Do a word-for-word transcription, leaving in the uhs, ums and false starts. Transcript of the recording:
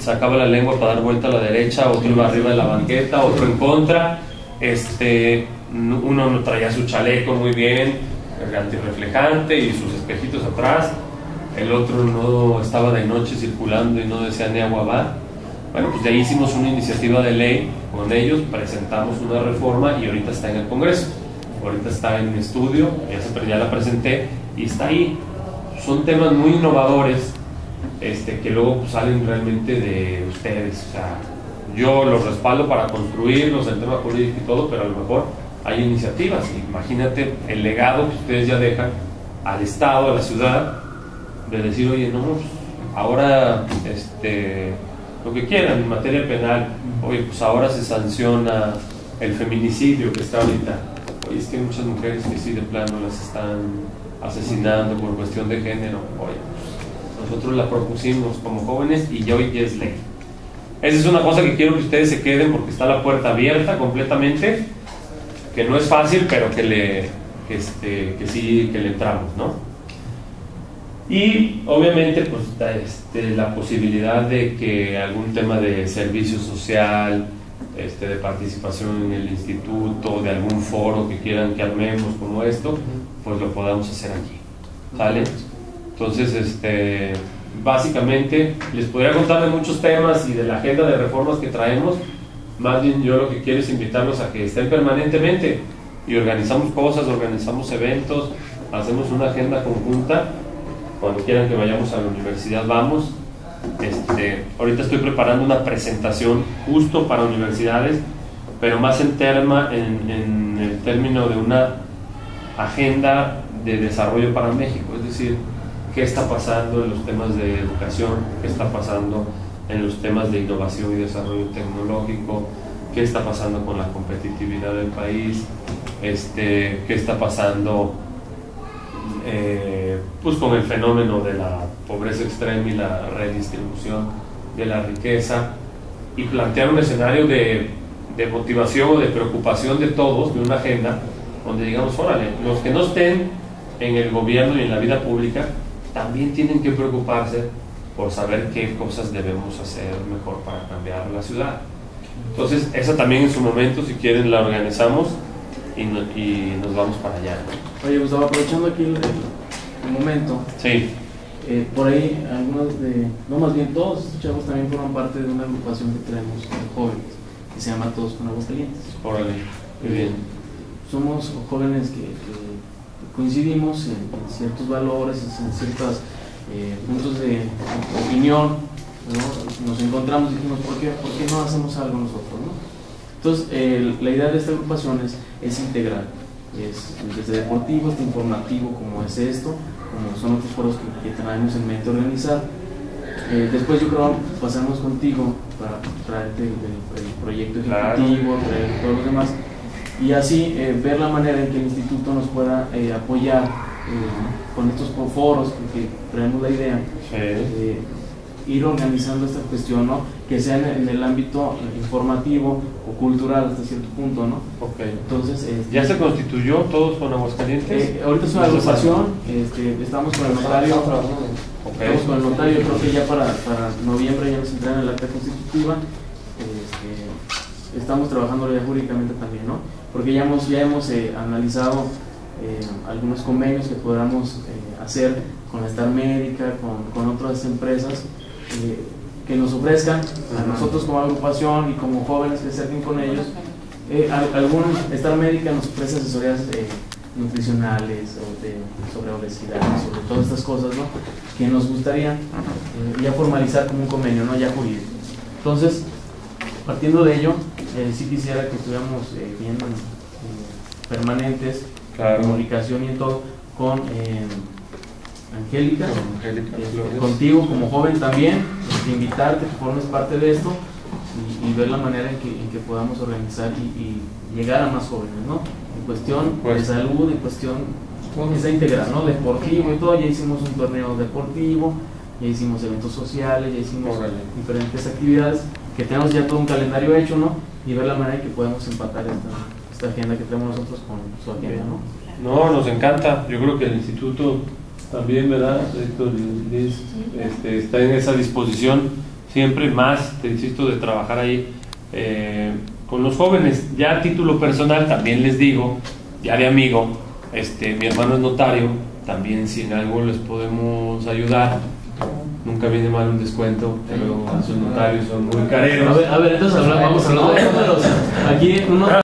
sacaba la lengua para dar vuelta a la derecha, otro iba arriba de la banqueta, otro en contra, este, uno no traía su chaleco muy bien, antirreflejante y sus espejitos atrás, el otro no estaba de noche circulando y no decía ni agua va. Bueno, pues de ahí hicimos una iniciativa de ley con ellos, presentamos una reforma y ahorita está en el Congreso, ahorita está en estudio, ya, se, ya la presenté y está ahí. Son temas muy innovadores, este, que luego pues, salen realmente de ustedes. O sea, yo los respaldo para construirlos, el tema jurídico y todo, pero a lo mejor hay iniciativas. Imagínate el legado que ustedes ya dejan al Estado, a la ciudad, de decir, oye, no, pues, ahora este, lo que quieran en materia penal, oye, pues ahora se sanciona el feminicidio que está ahorita. Oye, es que hay muchas mujeres que sí de plano las están asesinando por cuestión de género. Oye, pues, nosotros la propusimos como jóvenes y ya hoy ya es ley. Esa es una cosa que quiero que ustedes se queden porque está la puerta abierta completamente, que no es fácil, pero que le que, este, que sí, que le entramos, ¿no? Y obviamente pues este, la posibilidad de que algún tema de servicio social, este, de participación en el instituto, de algún foro que quieran que armemos como esto, pues lo podamos hacer aquí, ¿sale? Entonces, este, básicamente les podría contar de muchos temas y de la agenda de reformas que traemos. Más bien yo lo que quiero es invitarlos a que estén permanentemente y organizamos cosas, organizamos eventos, hacemos una agenda conjunta. Cuando quieran que vayamos a la universidad vamos. Este, ahorita estoy preparando una presentación justo para universidades, pero más en, terma, en, en el término de una agenda de desarrollo para México, es decir, qué está pasando en los temas de educación, qué está pasando en los temas de innovación y desarrollo tecnológico, qué está pasando con la competitividad del país, este, qué está pasando eh, pues con el fenómeno de la pobreza extrema y la redistribución de la riqueza, y plantear un escenario de, de motivación o de preocupación de todos, de una agenda donde digamos, órale, los que no estén en el gobierno y en la vida pública también tienen que preocuparse por saber qué cosas debemos hacer mejor para cambiar la ciudad. Entonces, esa también en su momento, si quieren, la organizamos y, no, y nos vamos para allá. Oye, Gustavo, aprovechando aquí el, el momento, sí. eh, por ahí algunos de, no más bien todos estos chavos también forman parte de una agrupación que tenemos de jóvenes que se llama Todos con Aguascalientes. Órale, muy bien. Somos jóvenes que, que coincidimos en, en ciertos valores, en ciertos eh, puntos de, de opinión, ¿no? Nos encontramos y dijimos, ¿por qué, ¿por qué no hacemos algo nosotros, ¿no? Entonces, eh, la idea de esta agrupación es, es integral, es desde deportivo hasta informativo, como es esto, como son otros foros que, que tenemos en mente organizar. Eh, después yo creo pasamos contigo para traerte el, el, el proyecto ejecutivo, claro, traer todos los demás, y así eh, ver la manera en que el instituto nos pueda eh, apoyar eh, con estos foros que, que traemos la idea, sí. eh, ir organizando esta cuestión, ¿no? Que sea en, en el ámbito informativo o cultural hasta cierto punto, ¿no? Okay. Entonces, este, ¿ya se constituyó Todos con Aguascalientes? Eh, ahorita es una agrupación, este, estamos con el notario, okay. estamos con el notario, creo que ya para, para noviembre ya nos entregan el acta constitutiva, este, estamos trabajando ya jurídicamente también, ¿no? Porque ya hemos, ya hemos eh, analizado eh, algunos convenios que podamos eh, hacer con la Star Médica, con, con otras empresas eh, que nos ofrezcan a nosotros como agrupación y como jóvenes que se acerquen con ellos. Eh, algún Star Médica nos ofrece asesorías eh, nutricionales o de, sobre obesidad, sobre todas estas cosas, ¿no? Que nos gustaría eh, ya formalizar como un convenio, ¿no? Ya jurídico. Entonces, partiendo de ello, eh, sí quisiera que estuviéramos eh, bien eh, permanentes, claro, en comunicación y en todo, con eh, Angélica, Angélica eh, contigo como joven también, eh, invitarte que formes parte de esto y, y ver la manera en que, en que podamos organizar y, y llegar a más jóvenes, ¿no? En cuestión pues, de salud, en cuestión esa integral, ¿no? Deportivo y todo. Ya hicimos un torneo deportivo, ya hicimos eventos sociales, ya hicimos Órale. diferentes actividades, que tenemos ya todo un calendario hecho, ¿no? Y ver la manera en que podemos empatar esta, esta agenda que tenemos nosotros con su agenda, ¿no? No, nos encanta. Yo creo que el instituto también, ¿verdad? Este, está en esa disposición. siempre más, te insisto, de trabajar ahí eh, con los jóvenes. Ya a título personal también les digo, ya de amigo, este, mi hermano es notario, también si en algo les podemos ayudar, nunca viene mal un descuento, pero sus notarios son muy careros. A ver, a ver entonces hablamos, vamos a hablar de números. Aquí uno